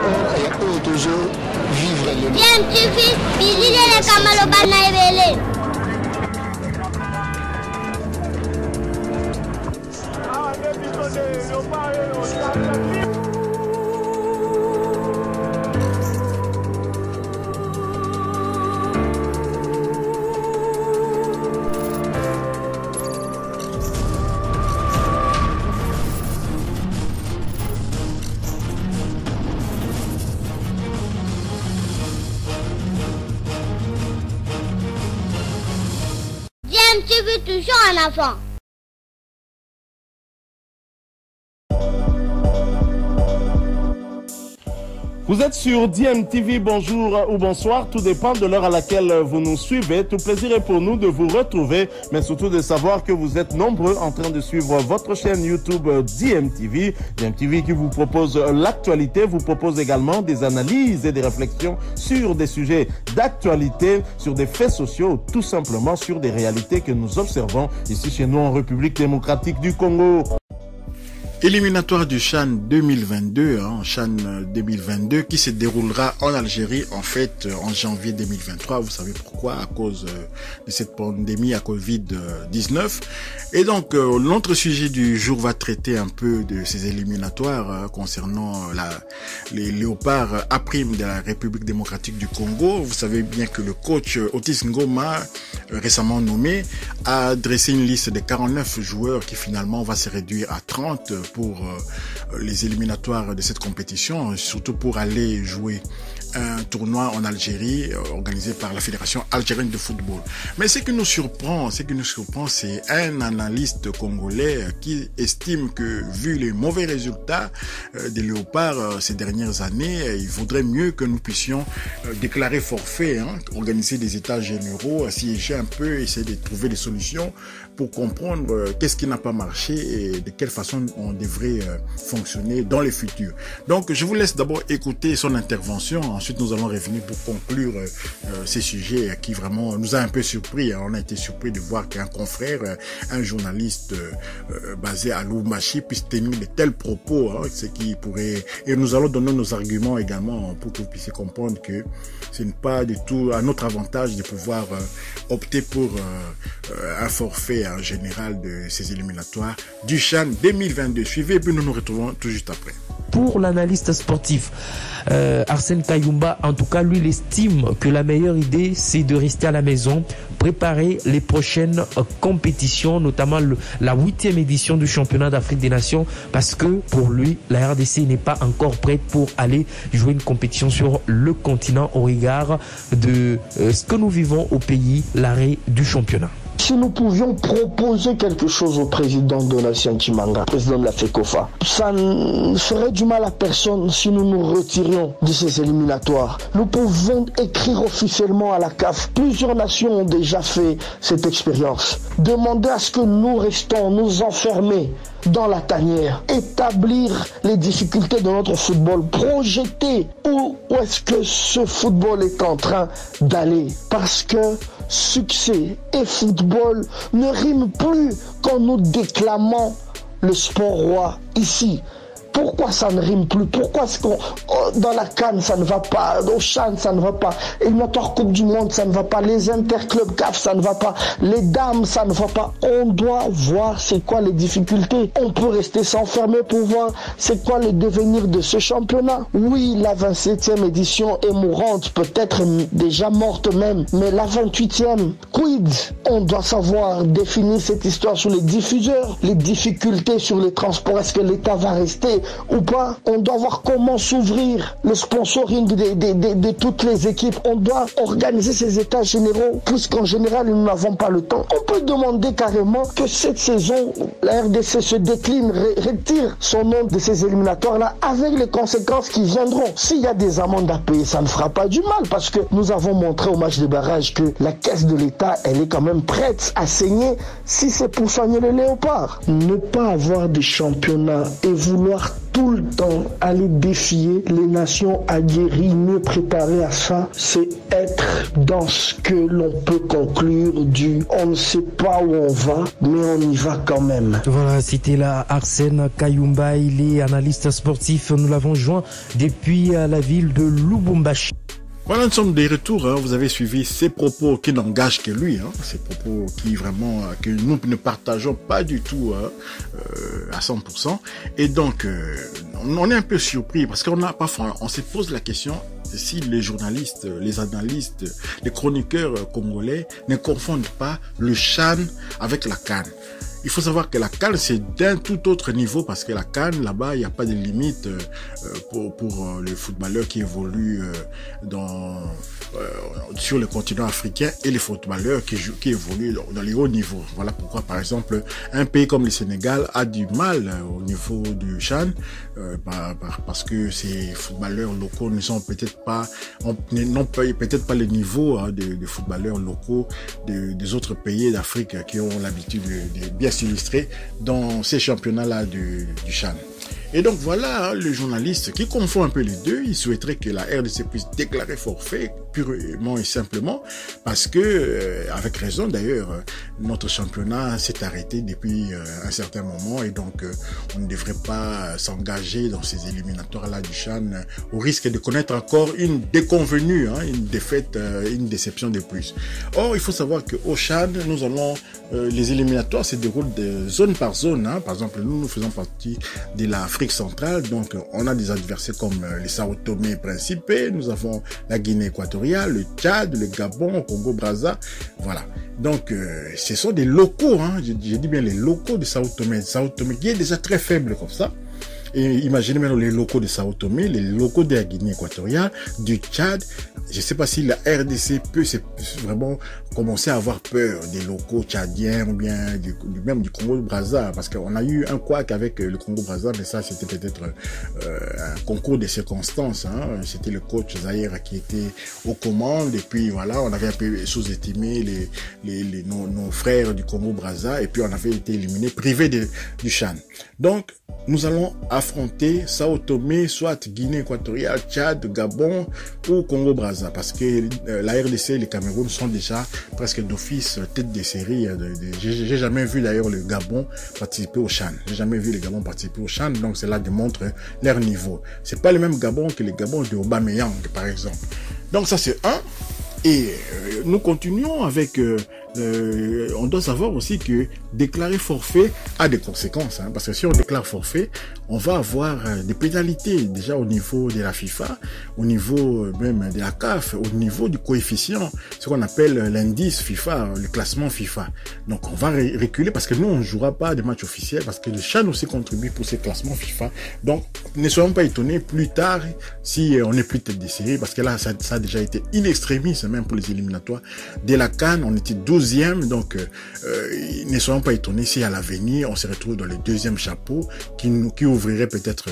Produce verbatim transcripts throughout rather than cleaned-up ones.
oyo tozo vivre le Bien TV bilile kamalo bana ebele. Bien TV toujours en avant. Vous êtes sur D M T V, bonjour ou bonsoir, tout dépend de l'heure à laquelle vous nous suivez. Tout plaisir est pour nous de vous retrouver, mais surtout de savoir que vous êtes nombreux en train de suivre votre chaîne YouTube D M T V. D M T V qui vous propose l'actualité, vous propose également des analyses et des réflexions sur des sujets d'actualité, sur des faits sociaux, tout simplement sur des réalités que nous observons ici chez nous en République démocratique du Congo. Éliminatoire du CHAN deux mille vingt-deux, hein, CHAN deux mille vingt-deux qui se déroulera en Algérie en fait en janvier deux mille vingt-trois. Vous savez pourquoi? À cause de cette pandémie à Covid dix-neuf. Et donc euh, notre sujet du jour va traiter un peu de ces éliminatoires euh, concernant la, les léopards A prime de la République démocratique du Congo. Vous savez bien que le coach Otis Ngoma, euh, récemment nommé, a dressé une liste de quarante-neuf joueurs qui finalement va se réduire à trente pour euh, les éliminatoires de cette compétition, surtout pour aller jouer un tournoi en Algérie euh, organisé par la Fédération algérienne de football. Mais ce qui nous surprend, ce qui nous surprend, c'est un analyste congolais qui estime que vu les mauvais résultats euh, des léopards euh, ces dernières années, euh, il vaudrait mieux que nous puissions euh, déclarer forfait, hein, organiser des états généraux, siéger un peu, essayer de trouver des solutions pour comprendre euh, qu'est-ce qui n'a pas marché et de quelle façon on devrait euh, fonctionner dans le futur. Donc je vous laisse d'abord écouter son intervention. Ensuite, nous allons revenir pour conclure euh, euh, ces sujets qui vraiment nous a un peu surpris. Hein. On a été surpris de voir qu'un confrère, euh, un journaliste euh, euh, basé à Lubumbashi puisse tenir de tels propos, hein, ce qui pourrait... Et nous allons donner nos arguments également pour que vous puissiez comprendre que ce n'est pas du tout à notre avantage de pouvoir euh, opter pour euh, euh, un forfait en général de ces éliminatoires du CHAN deux mille vingt-deux. Suivez et puis nous nous retrouvons tout juste après. Pour l'analyste sportif euh, Arsène Kayumba, en tout cas, lui, il estime que la meilleure idée, c'est de rester à la maison, préparer les prochaines euh, compétitions, notamment le, la huitième édition du championnat d'Afrique des Nations, parce que pour lui, la R D C n'est pas encore prête pour aller jouer une compétition sur le continent au regard de euh, ce que nous vivons au pays, l'arrêt du championnat. Si nous pouvions proposer quelque chose au président Donatien Chimanga, président de la FECOFA, ça ne ferait du mal à personne si nous nous retirions de ces éliminatoires. Nous pouvons écrire officiellement à la C A F. Plusieurs nations ont déjà fait cette expérience. Demander à ce que nous restons, nous enfermer dans la tanière, établir les difficultés de notre football, projeter où, où est-ce que ce football est en train d'aller. Parce que succès et football ne riment plus quand nous déclamons le sport roi ici. Pourquoi ça ne rime plus? Pourquoi est-ce qu'on dans la CAN ça ne va pas, au CHAN ça ne va pas, éliminatoire Coupe du Monde ça ne va pas, les interclubs C A F ça ne va pas, les dames ça ne va pas. On doit voir c'est quoi les difficultés. On peut rester s'enfermer pour voir c'est quoi le devenir de ce championnat. Oui, la vingt-septième édition est mourante, peut-être déjà morte même, mais la vingt-huitième, quid? On doit savoir définir cette histoire sur les diffuseurs, les difficultés sur les transports. Est-ce que l'État va rester ou pas? On doit voir comment s'ouvrir le sponsoring de, de, de, de toutes les équipes. On doit organiser ces états généraux, puisqu'en général nous n'avons pas le temps. On peut demander carrément que cette saison la R D C se décline, retire son nom de ces éliminatoires là, avec les conséquences qui viendront. S'il y a des amendes à payer, ça ne fera pas du mal, parce que nous avons montré au match de barrage que la caisse de l'État, elle est quand même prête à saigner si c'est pour soigner les léopards. Ne pas avoir de championnat et vouloir tout le temps aller défier les nations aguerries, mieux préparées à ça, c'est être dans ce que l'on peut conclure du on ne sait pas où on va, mais on y va quand même. Voilà, c'était là Arsène Kayumba, il est analyste sportif, nous l'avons joint depuis la ville de Lubumbashi. Voilà, nous sommes des retours, hein. Vous avez suivi ces propos qui n'engagent que lui, hein. Ces propos qui vraiment, que nous ne partageons pas du tout hein, euh, à cent pour cent. Et donc, euh, on est un peu surpris parce qu'on a parfois, on se pose la question si les journalistes, les analystes, les chroniqueurs congolais ne confondent pas le CHAN avec la CAN. Il faut savoir que la CAN, c'est d'un tout autre niveau parce que la CAN, là-bas, il n'y a pas de limite euh, pour, pour euh, les footballeurs qui évoluent euh, dans, euh, sur le continent africain et les footballeurs qui, jouent, qui évoluent dans, dans les hauts niveaux. Voilà pourquoi, par exemple, un pays comme le Sénégal a du mal euh, au niveau du CHAN euh, par, par, parce que ces footballeurs locaux ne sont peut-être pas, n'ont peut-être pas le niveau hein, des, des footballeurs locaux de, des autres pays d'Afrique qui ont l'habitude de, de bien s'illustrer dans ces championnats-là du, du CHAN. Et donc voilà, hein, le journaliste qui confond un peu les deux, il souhaiterait que la R D C puisse déclarer forfait purement et simplement parce que, euh, avec raison d'ailleurs, notre championnat s'est arrêté depuis euh, un certain moment et donc euh, on ne devrait pas s'engager dans ces éliminatoires-là du CHAN euh, au risque de connaître encore une déconvenue, hein, une défaite, euh, une déception de plus. Or, il faut savoir qu'au CHAN, nous allons, euh, les éliminatoires se déroulent de zone par zone. Hein. Par exemple, nous, nous faisons partie de l'Afrique centrale, donc on a des adversaires comme les Sao Tomé et Principe, nous avons la Guinée équatoriale, le Tchad, le Gabon, le Congo-Brazza, voilà. Donc euh, ce sont des locaux, hein, je, je dis bien les locaux de Sao Tomé, Sao Tomé qui est déjà très faible comme ça. Et imaginez maintenant les locaux de Sao Tomé, les locaux de la Guinée équatoriale, du Tchad. Je ne sais pas si la R D C peut vraiment commencer à avoir peur des locaux tchadiens ou bien du, même du Congo-Brazza, parce qu'on a eu un couac avec le Congo-Brazza, mais ça c'était peut-être euh, un concours de circonstances. Hein. C'était le coach Zahir qui était aux commandes, et puis voilà, on avait un peu sous-estimé les, les, les, nos, nos frères du Congo-Brazza, et puis on avait été éliminé, privé de, du CHAN. Donc, nous allons affronter Sao Tomé, soit Guinée équatoriale, Tchad, Gabon ou Congo-Brazza, parce que euh, la R D C et le Cameroun sont déjà presque d'office tête de série. De, de, j'ai jamais vu d'ailleurs le Gabon participer au CHAN. J'ai jamais vu le Gabon participer au CHAN, donc cela démontre leur niveau. C'est pas le même Gabon que le Gabon de Aubameyang, par exemple. Donc ça c'est un. Et euh, nous continuons avec... Euh, Euh, on doit savoir aussi que déclarer forfait a des conséquences, hein, parce que si on déclare forfait, on va avoir euh, des pénalités déjà au niveau de la FIFA, au niveau euh, même de la C A F, au niveau du coefficient, ce qu'on appelle l'indice FIFA, le classement FIFA. Donc on va ré reculer parce que nous on ne jouera pas des matchs officiels parce que le CHAN aussi contribue pour ces classements FIFA. Donc ne soyons pas étonnés plus tard si euh, on n'est plus tête de série, parce que là ça, ça a déjà été in extremis même pour les éliminatoires de la CAN, on était douzième, donc euh, euh, ne soyons pas étonnés si à l'avenir on se retrouve dans le deuxième chapeau qui, nous, qui ouvrirait peut-être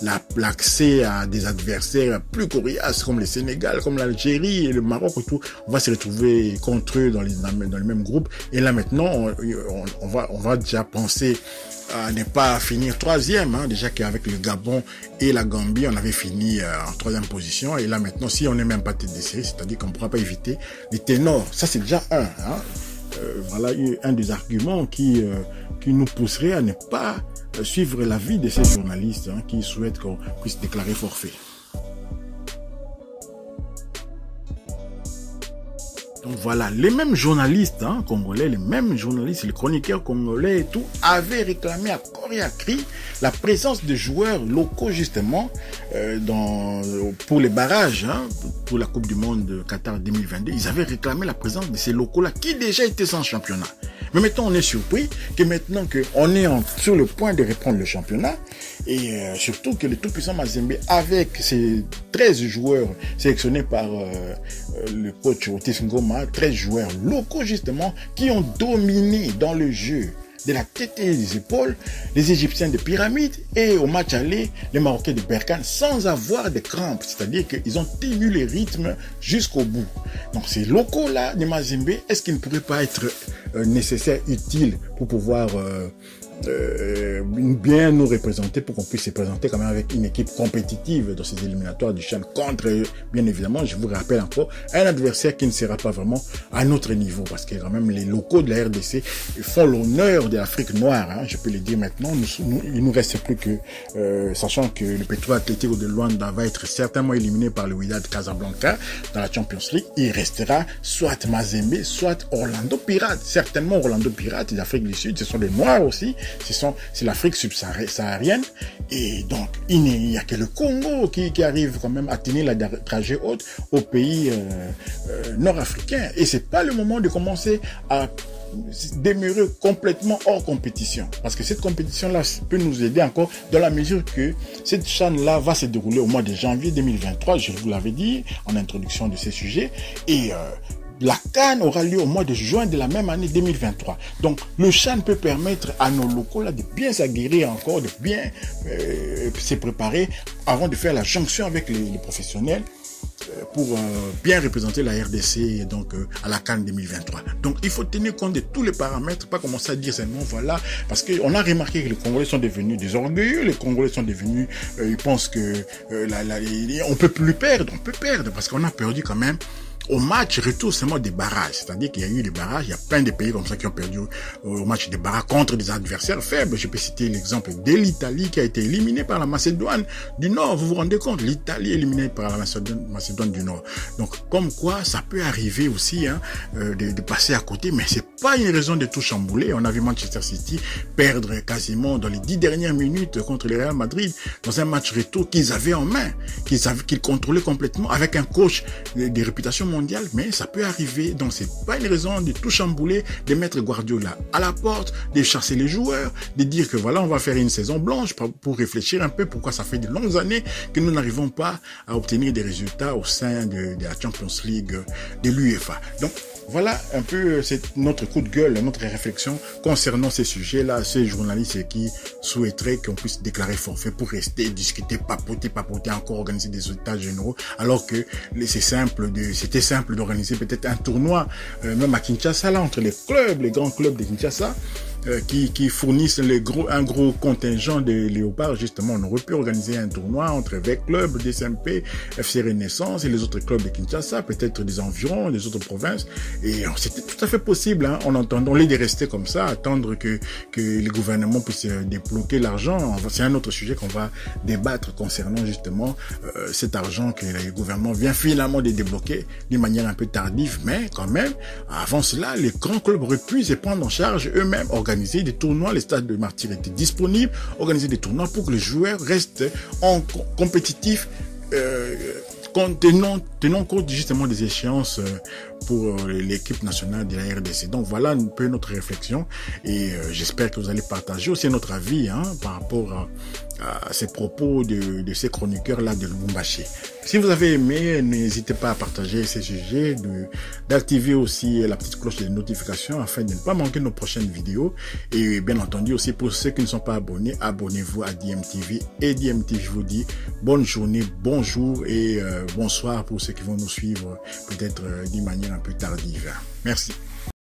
l'accès à des adversaires plus coriaces comme le Sénégal, comme l'Algérie et le Maroc et tout. On va se retrouver contre eux dans, les, dans le même groupe, et là maintenant on, on, on, va, on va déjà penser à ne pas finir troisième, hein, déjà qu'avec le Gabon et la Gambie on avait fini euh, en troisième position, et là maintenant si on n'est même pas tête de série, c'est-à-dire qu'on ne pourra pas éviter les ténors, ça c'est déjà un, hein. Euh, voilà un des arguments qui, euh, qui nous pousserait à ne pas euh, suivre l'avis de ces journalistes hein, qui souhaitent qu'on puisse déclarer forfait. Donc voilà, les mêmes journalistes hein, congolais, les mêmes journalistes, les chroniqueurs congolais et tout, avaient réclamé à corps et à cri la présence de joueurs locaux justement euh, dans, pour les barrages, hein, pour la Coupe du Monde de Qatar deux mille vingt-deux. Ils avaient réclamé la présence de ces locaux-là qui déjà étaient sans championnat. Mais maintenant, on est surpris que maintenant qu'on est en, sur le point de reprendre le championnat, et euh, surtout que le tout-puissant Mazembe, avec ses treize joueurs sélectionnés par euh, le coach Otis Ngoma, treize joueurs locaux justement, qui ont dominé dans le jeu de la tête et des épaules les Égyptiens de Pyramide, et au match aller, les Marocains de Berkane, sans avoir de crampes, c'est-à-dire qu'ils ont tenu les rythmes jusqu'au bout. Donc ces locaux-là de Mazembe, est-ce qu'ils ne pourraient pas être euh, nécessaires, utiles pour pouvoir euh, euh, bien nous représenter pour qu'on puisse se présenter quand même avec une équipe compétitive dans ces éliminatoires du CHAN contre, bien évidemment, je vous rappelle encore, un adversaire qui ne sera pas vraiment à notre niveau parce que quand même les locaux de la R D C font l'honneur de l'Afrique noire, hein, je peux le dire maintenant. Nous, nous, il nous reste plus que, euh, sachant que le Petro Atlético de Luanda va être certainement éliminé par le Wydad Casablanca dans la Champions League, il restera soit Mazembe, soit Orlando Pirates. Certainement Orlando Pirates d'Afrique du Sud, ce sont des Noirs aussi, ce sont, c'est l'Afrique subsaharienne, et donc il n'y a que le Congo qui, qui arrive quand même à tenir la dragée haute au pays euh, euh, nord-africain, et c'est pas le moment de commencer à demeurer complètement hors compétition, parce que cette compétition-là peut nous aider encore dans la mesure que cette CHAN-là va se dérouler au mois de janvier deux mille vingt-trois, je vous l'avais dit en introduction de ces sujets, et euh, la CAN aura lieu au mois de juin de la même année deux mille vingt-trois. Donc, le CHAN peut permettre à nos locaux là de bien s'aguerrir encore, de bien euh, se préparer avant de faire la jonction avec les, les professionnels pour euh, bien représenter la R D C donc euh, à la CAN deux mille vingt-trois. Donc il faut tenir compte de tous les paramètres, pas commencer à dire seulement voilà, parce que on a remarqué que les Congolais sont devenus des orgueilleux, les Congolais sont devenus, euh, ils pensent que euh, la, la, on peut plus perdre, on peut perdre parce qu'on a perdu quand même. Au match retour seulement des barrages, c'est-à-dire qu'il y a eu des barrages, il y a plein de pays comme ça qui ont perdu au match des barrages contre des adversaires faibles. Je peux citer l'exemple de l'Italie qui a été éliminée par la Macédoine du Nord. Vous vous rendez compte, l'Italie éliminée par la Macédoine, Macédoine du Nord. Donc comme quoi ça peut arriver aussi hein, euh, de, de passer à côté, mais c'est pas une raison de tout chambouler. On a vu Manchester City perdre quasiment dans les dix dernières minutes contre le Real Madrid dans un match retour qu'ils avaient en main, qu'ils avaient, qu'ils contrôlaient complètement avec un coach de, de réputation mondiale. Mais ça peut arriver, donc c'est pas une raison de tout chambouler, de mettre Guardiola à la porte, de chasser les joueurs, de dire que voilà, on va faire une saison blanche pour réfléchir un peu pourquoi ça fait de longues années que nous n'arrivons pas à obtenir des résultats au sein de, de la Champions League de l'UEFA. Donc voilà un peu c'est notre coup de gueule, notre réflexion concernant ces sujets-là, ces journalistes qui souhaiteraient qu'on puisse déclarer forfait pour rester, discuter, papoter, papoter, encore organiser des états généraux, alors que c'est simple de, c'était simple d'organiser peut-être un tournoi, euh, même à Kinshasa, là, entre les clubs, les grands clubs de Kinshasa, euh, qui, qui fournissent les gros, un gros contingent de léopards, justement. On aurait pu organiser un tournoi entre V Club, D S M P, F C Renaissance et les autres clubs de Kinshasa, peut-être des environs, des autres provinces. Et c'était tout à fait possible, hein, en entendant les de rester comme ça, attendre que, que les gouvernements puissent débloquer l'argent. C'est un autre sujet qu'on va débattre concernant justement euh, cet argent que le gouvernement vient finalement de débloquer d'une manière un peu tardive, mais quand même, avant cela, les grands clubs auraient pu se prendre en charge eux-mêmes, organiser des tournois, les stades de Martyrs étaient disponibles, organiser des tournois pour que les joueurs restent en compétitif, euh, tenant, tenant compte justement des échéances pour l'équipe nationale de la R D C. Donc voilà un peu notre réflexion et euh, j'espère que vous allez partager aussi notre avis hein, par rapport à, à ces propos de, de ces chroniqueurs-là de Lubumbashi. Si vous avez aimé, n'hésitez pas à partager ces sujets, de, d'activer aussi la petite cloche de notification afin de ne pas manquer nos prochaines vidéos. Et bien entendu aussi pour ceux qui ne sont pas abonnés, abonnez-vous à D M T V. Et D M T V, je vous dis bonne journée, bonjour et euh, bonsoir pour ceux qui vont nous suivre peut-être euh, d'une manière un peu tardive. Merci.